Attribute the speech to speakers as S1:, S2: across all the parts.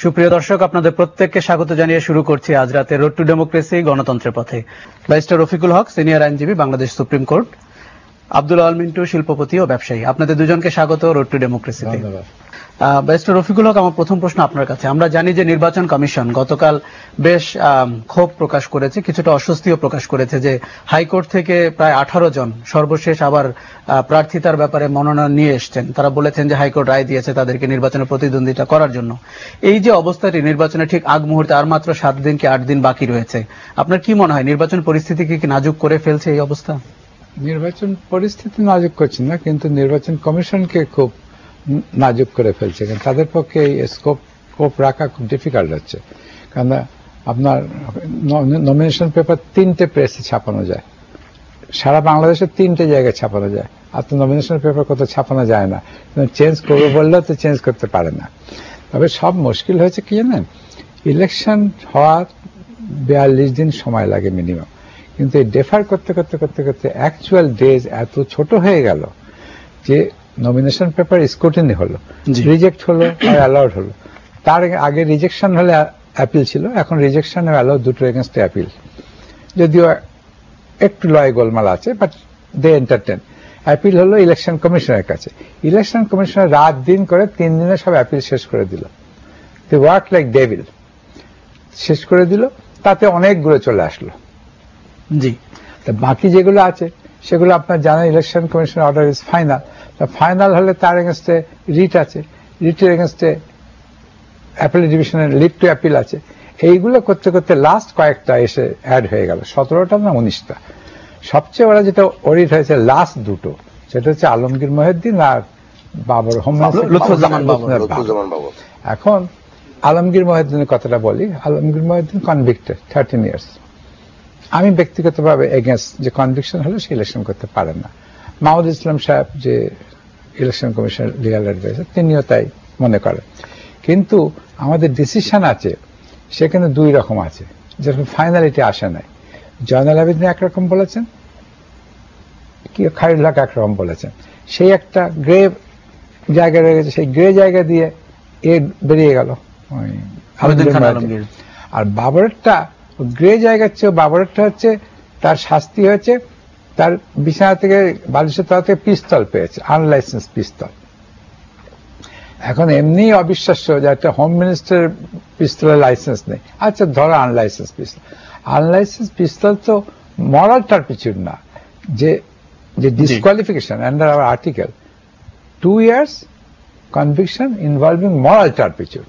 S1: সুপ্রিয় দর্শক, আপনাদের প্রত্যেককে স্বাগত জানিয়ে শুরু করছি আজ রাতে রোড টু ডেমোক্রেসি, গণতন্ত্রের পথে। ব্যারিস্টার রফিকুল হক, সিনিয়র আইনজীবী, বাংলাদেশ সুপ্রিম কোর্ট, আব্দুল আল মিন্টু, শিল্পপতি ও ব্যবসায়ী। আপনাদের দুজনকে স্বাগত রোড টু ডেমোক্রেসিতে। ব্যারিস্টার রফিকুল হক, আমার প্রথম প্রশ্ন আপনার কাছে। আমরা জানি যে নির্বাচন কমিশন গতকাল বেশ ক্ষোভ প্রকাশ করেছে, কিছুটা অস্বস্তিও প্রকাশ করেছে যে হাইকোর্ট থেকে প্রায় 18 জন সর্বশেষ আবার প্রার্থিতার ব্যাপারে মনোনয়ন নিয়ে এসছেন। তারা বলেছেন যে হাইকোর্ট রায় দিয়েছে তাদেরকে নির্বাচনে প্রতিদ্বন্দ্বিতা করার জন্য। এই যে অবস্থাটি, নির্বাচনে ঠিক আগ মুহূর্তে আর মাত্র 7 দিন কি 8 দিন বাকি রয়েছে, আপনার কি মনে হয় নির্বাচন পরিস্থিতিকে কি নাজুক করে ফেলছে এই অবস্থা?
S2: নির্বাচন পরিস্থিতি নাজুক করছে না, কিন্তু নির্বাচন কমিশনকে খুব নাজুক করে ফেলছে। কারণ তাদের পক্ষে এই স্কোপ রাখা খুব ডিফিকাল্ট হচ্ছে। কারণ আপনার নমিনেশন পেপার 3টে প্রেসে ছাপানো যায়, সারা বাংলাদেশের 3টে জায়গায় ছাপানো যায়। আর তো নমিনেশন পেপার কোথাও ছাপানো যায় না, চেঞ্জ করবে বললেও তো চেঞ্জ করতে পারে না। তবে সব মুশকিল হয়েছে কি জানেন, ইলেকশন হওয়ার 42 দিন সময় লাগে মিনিমাম, কিন্তু এই ডেফার করতে করতে করতে করতে অ্যাকচুয়াল ডেজ এত ছোট হয়ে গেল যে নমিনেশন পেপার স্ক্রুটিনি হলো, রিজেক্ট হলো আর অ্যালাউড হলো। তার আগে রিজেকশন হলে অ্যাপিল ছিল, এখন রিজেকশন আর অ্যালাউড দুটো এগেনস্টে অ্যাপিল। যদিও একটু লয় গোলমাল আছে, বাট দে এন্টারটেন। অ্যাপিল হলো ইলেকশন কমিশনের কাছে। ইলেকশন কমিশনার রাত দিন করে 3 দিনে সব অ্যাপিল শেষ করে দিল। দে ওয়ার্ক লাইক ডেভিল, শেষ করে দিল। তাতে অনেকগুলো চলে আসলো।
S1: জি,
S2: বাকি যেগুলো আছে সেগুলো আপনার জানেন election commission order is final. Final হলে তার এগেনস্টে রিট আছে, রিটের এগেনস্টে অ্যাপিলেট ডিভিশনের লিভ টু অ্যাপিল আছে। এইগুলো করতে করতে লাস্ট কয়েকটা এসে অ্যাড হয়ে গেল, 17টা না 19টা। সবচেয়ে ওরা যেটা অডিট হয়েছে লাস্ট দুটো, সেটা হচ্ছে আলমগীর মহিউদ্দিন আর বাবর,
S1: বাবর।
S2: এখন আলমগীর মহিউদ্দিনের কথাটা বলি। Alamgir Mohiuddin convicted 13 years. আমি ব্যক্তিগতভাবে এগেন্স্ট যে কনভিকশন হলে সে ইলেকশন করতে পারেন না। মাহমুদ ইসলাম সাহেব যে ইলেকশন কমিশনের লিগাল অ্যাডভাইজার, তিনিও তাই মনে করেন। কিন্তু আমাদের ডিসিশন আছে সেখানে 2 রকম আছে, যেরকম ফাইনালিটি আসে নাই। জয়নাল আবেদিন একরকম বলেছেন, কি খায়রুল হক একরকম বলেছেন। সেই একটা গ্রে জায়গা রয়ে গেছে, সেই গ্রে জায়গা দিয়ে এ বেরিয়ে গেল আর বাবরেরটা গ্রে জায়গার চেয়ে বাবরেরটা হচ্ছে তার শাস্তি হয়েছে, তার বিছানা থেকে বালিশের তলা থেকে পিস্তল পেয়েছে, আনলাইসেন্স পিস্তল। এখন এমনি অবিশ্বাস্য যে একটা হোম মিনিস্টার পিস্তলের লাইসেন্স নেই। আচ্ছা ধরো আনলাইসেন্স পিস্তল, আনলাইসেন্স পিস্তল তো মরাল টার্পিচিউড না, যে disqualification under our article 2 years conviction involving moral turpitude.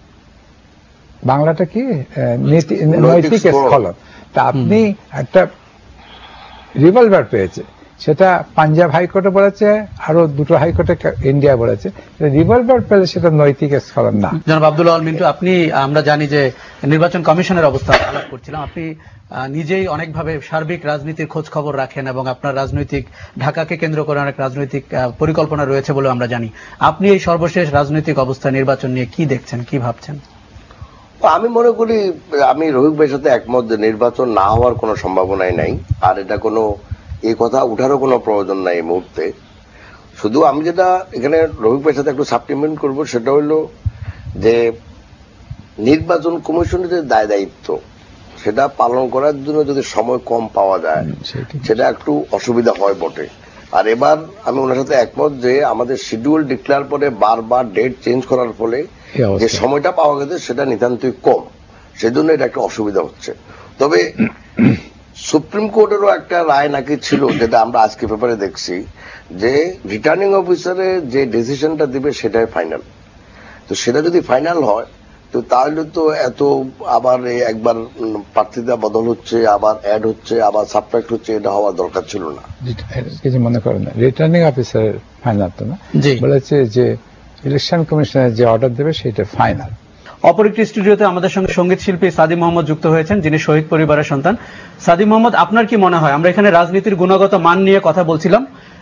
S2: বাংলাটা কি নৈতিক স্খলন। তা আপনি একটা রিভলভার পেয়েছে, সেটা পাঞ্জাব হাইকোর্টে বলেছে, আরো 2টো হাইকোর্টে ইন্ডিয়া বলেছে, রিভলভার পেলে সেটা নৈতিক স্খলন না।
S1: জনাব আব্দুল আল মিন্টু, আপনি, আমরা জানি যে নির্বাচন কমিশনের অবস্থা আলাপ করছিলাম, আপনি নিজেই অনেকভাবে সার্বিক রাজনীতির খোঁজ খবর রাখেন এবং আপনার রাজনৈতিক ঢাকাকে কেন্দ্র করে অনেক রাজনৈতিক পরিকল্পনা রয়েছে বলে আমরা জানি। আপনি এই সর্বশেষ রাজনৈতিক অবস্থা, নির্বাচন নিয়ে কি দেখছেন, কি ভাবছেন?
S3: আমি মনে করি, আমি রফিক ভাইয়ের সাথে একমত যে নির্বাচন না হওয়ার কোনো সম্ভাবনাই নাই, আর এটা কোনো এই কথা উঠারও কোনো প্রয়োজন নাই এই মুহূর্তে। শুধু আমি যেটা এখানে রফিক ভাইয়ের সাথে একটু সাপ্লিমেন্ট করবো, সেটা হলো যে নির্বাচন কমিশনের যে দায় দায়িত্ব সেটা পালন করার জন্য যদি সময় কম পাওয়া যায় সেটা একটু অসুবিধা হয় বটে। আর এবার আমি ওনার সাথে একমত যে আমাদের শিডিউল ডিক্লেয়ার পরে বারবার ডেট চেঞ্জ করার ফলে যে সময়টা পাওয়া গেছে সেটা নিতান্তই কম, সেজন্য এটা একটা অসুবিধা হচ্ছে। তবে সুপ্রিম কোর্টেরও একটা রায় নাকি ছিল, যেটা আমরা আজকে পেপারে দেখছি, যে রিটার্নিং অফিসারে যে ডিসিশনটা দিবে সেটাই ফাইনাল। তো সেটা যদি ফাইনাল হয় তো তাহলে তো এত আবার একবার প্রার্থীতা বদল হচ্ছে, আবার অ্যাড হচ্ছে, আবার সাবট্রাক্ট হচ্ছে, এটা হওয়ার দরকার ছিল না।
S2: কিছু মনে করেন না, রিটার্নিং অফিসারের ফাইনাল তো না, বলেছে যে ইলেকশন কমিশনের যে অর্ডার দেবে সেটা ফাইনাল।
S1: অপর একটি স্টুডিওতে আমাদের সঙ্গে সঙ্গীত শিল্পী সাদি মোহাম্মদ যুক্ত হয়েছেন, যিনি শহীদ পরিবারের সন্তান। সাদি মোহাম্মদ, আপনার কি মনে হয়, আমরা এখানে রাজনীতির গুণগত মান নিয়ে কথা বলছিলাম,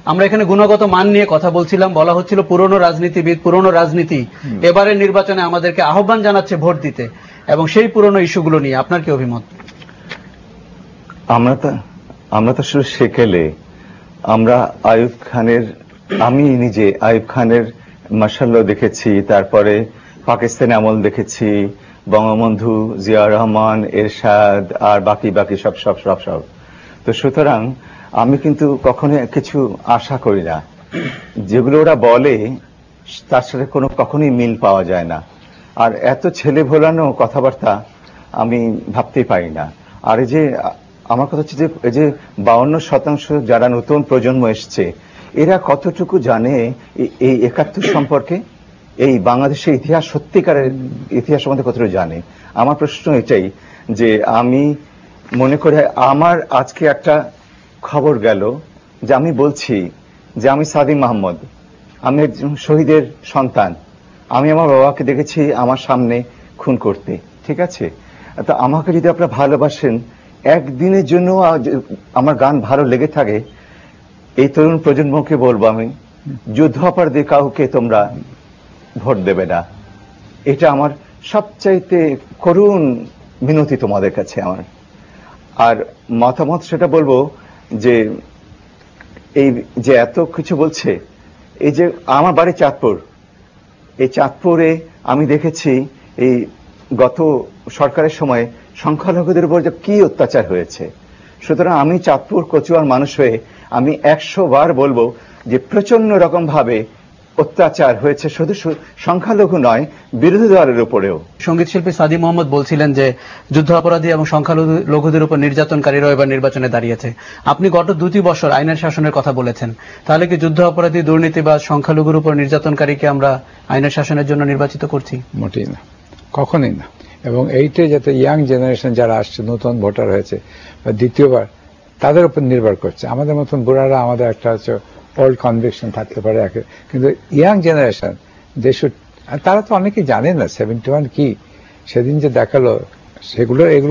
S1: বলা হচ্ছিল পুরনো রাজনীতিবিদ, পুরনো রাজনীতি এবারের নির্বাচনে আমাদেরকে আহ্বান জানাচ্ছে ভোট দিতে, এবং সেই পুরনো ইস্যুগুলো নিয়ে আপনার কি অভিমত?
S4: আমরা তো আসলে সেকেলে আমরা আইয়ুব খানের, আমি নিজে আইয়ুব খানের মাশাআল্লাহ দেখেছি, তারপরে পাকিস্তানে আমল দেখেছি, বঙ্গবন্ধু, জিয়া রহমান, এরশাদ আর বাকি বাকি সব সব সব সব। তো সুতরাং আমি কিন্তু কখনো কিছু আশা করি না। যেগুলো ওরা বলে তার সাথে কোনো কখনোই মিল পাওয়া যায় না। আর এত ছেলে ভোলানো কথাবার্তা আমি ভাবতেই পারি না। আর এই যে আমার কথা হচ্ছে যে এই যে 52% যারা নতুন প্রজন্ম এসছে, এরা কতটুকু জানে এই 71 সম্পর্কে, এই বাংলাদেশের ইতিহাস, সত্যিকারের ইতিহাস সম্বন্ধে কতটুকু জানে। আমার প্রশ্ন এটাই যে আমি মনে করি আমার আজকে একটা খবর গেল যে আমি বলছি যে আমি সাদিম মাহমুদ, আমি একজন শহীদের সন্তান, আমি আমার বাবাকে দেখেছি আমার সামনে খুন করতে, ঠিক আছে? তো আমাকে যদি আপনারা ভালোবাসেন, একদিনের জন্য আমার গান ভালো লেগে থাকে, এই তরুণ প্রজন্মকে বলবো আমি, যুদ্ধাপরাধী কাউকে তোমরা ভোট দেবে না। এটা আমার সবচাইতে করুণ মিনতি তোমাদের কাছে আমার। আর মতামত সেটা বলবো যে এই যে এত কিছু বলছে, এই যে আমার বাড়ি চাঁদপুর, এই চাঁদপুরে আমি দেখেছি এই গত সরকারের সময় সংখ্যালঘুদের উপর যে কি অত্যাচার হয়েছে। সুতরাং আমি চাঁদপুর কচুয়ার মানুষ হয়ে আমি 100 বার বলবো যে প্রচন্ড রকম ভাবে অত্যাচার হয়েছে, শুধু সংখ্যালঘু নয়, বিরোধী দলের উপরেও।
S1: সঙ্গীত শিল্পী সাদি মোহাম্মদ বলছিলেন যে যুদ্ধ অপরাধী এবং সংখ্যালঘুদের উপর নির্যাতনকারীরা এবার নির্বাচনে দাঁড়িয়েছে। আপনি গত 2 বছর আইনের শাসনের কথা বলেছেন, তাহলে কি যুদ্ধ অপরাধী, দুর্নীতিবাজ, সংখ্যালঘুর উপর নির্যাতনকারীকে আমরা আইনের শাসনের জন্য নির্বাচিত করছি?
S2: মোটেই না, কখনোই না। এবং এইটাই যাতে ইয়াং জেনারেশন যারা আসছে, নতুন ভোটার হয়েছে বা দ্বিতীয়বার, তাদের উপর নির্ভর করছে। আমাদের মতন বুড়ারা, আমাদের একটা হচ্ছে ওল্ড কনভিকশন থাকতে পারে, কিন্তু ইয়াং জেনারেশন দেশ, তারা তো অনেকেই জানে না 71 কি। সেদিন যে দেখালো সেগুলো, এগুলো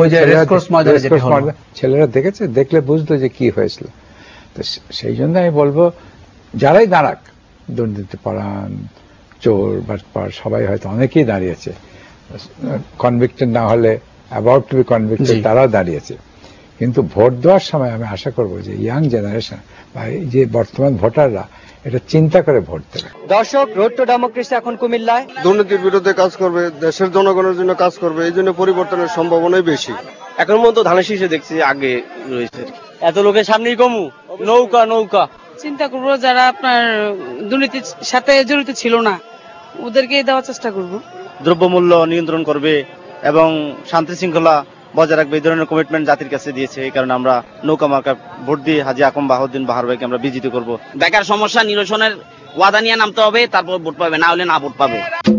S2: ছেলেরা দেখেছে, দেখলে বুঝতো যে কি হয়েছিল। তো সেই জন্য আমি বলবো, যারাই দাঁড়াক, দুর্নীতি পরায়ণ, চোর বাটপার, সবাই হয়তো অনেকেই দাঁড়িয়েছে, কনভিক্টেড না হলে অ্যাবাউট টু বি কনভিক্টেড তারাও দাঁড়িয়েছে। কিন্তু ভোট দেওয়ার সময় আমি আশা করবো যে ইয়াং জেনারেশন বা এই যে বর্তমান ভোটাররা এটা চিন্তা করে ভোট দেবে।
S5: দর্শক, রোড টু ডেমোক্রেসি এখন কুমিল্লায়।
S6: দুর্নীতির বিরুদ্ধে কাজ করবে, দেশের জনগণের জন্য কাজ করবে, এই জন্য পরিবর্তনের সম্ভাবনাই বেশি।
S5: এখন পর্যন্ত ধানের শীষে দেখছি আগে রয়েছে। এত লোকের সামনেই কমু, নৌকা নৌকা
S7: চিন্তা করবো যারা আপনার দুর্নীতির সাথে জড়িত ছিল না, ওদেরকে দেওয়ার চেষ্টা করবো।
S5: দ্রব্যমূল্য নিয়ন্ত্রণ করবে এবং শান্তি শৃঙ্খলা বজায় রাখবে, এই ধরনের কমিটমেন্ট জাতির কাছে দিয়েছে। এই কারণে আমরা নৌকা মার্কা ভোট দিয়ে হাজী আকম বাহাউদ্দিন বাহার ভাইকে আমরা বিজিত করব।
S8: বেকার সমস্যা নিরসনের ওয়াদা নিয়ে নামতে হবে, তারপর ভোট পাবে, না হলে না ভোট পাবে।